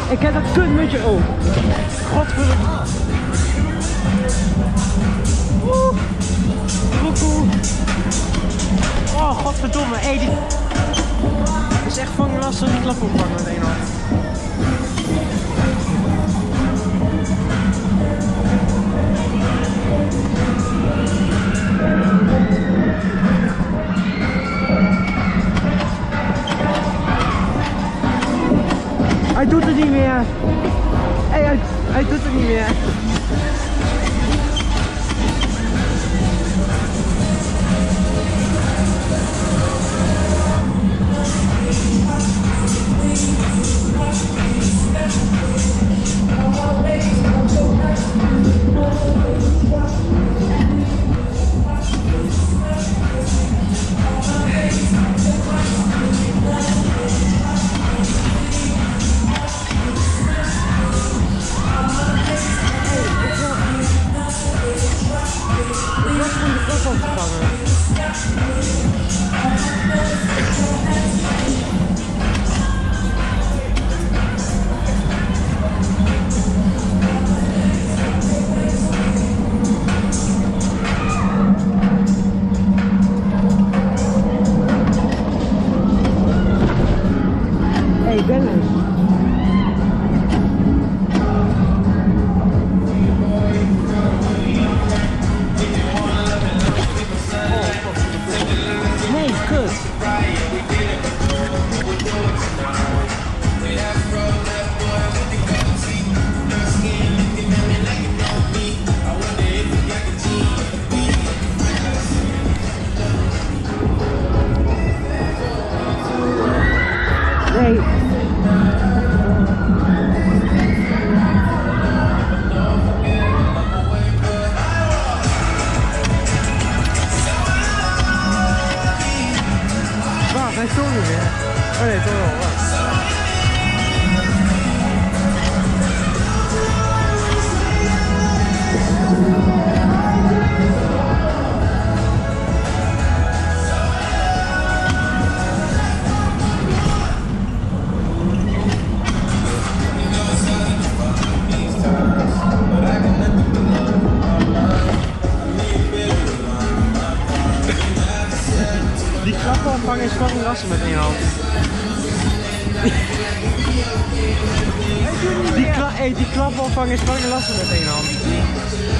Ik heb dat kutmutje. Oh. Godverdomme. Oeh. Roekoe. Oh, godverdomme. Hey, die... Het is echt fucking lastig die klap opvangen met één hand. Hij doet het niet meer. Hey, hij doet het niet meer. Hey Dennis. Nee, kut. Nee. Wacht, hij stond niet meer. Oh nee, toch wel. Wacht. Die klappen opvangen is fucking lastig met één hand. Die klappen opvangen is fucking lastig met één hand.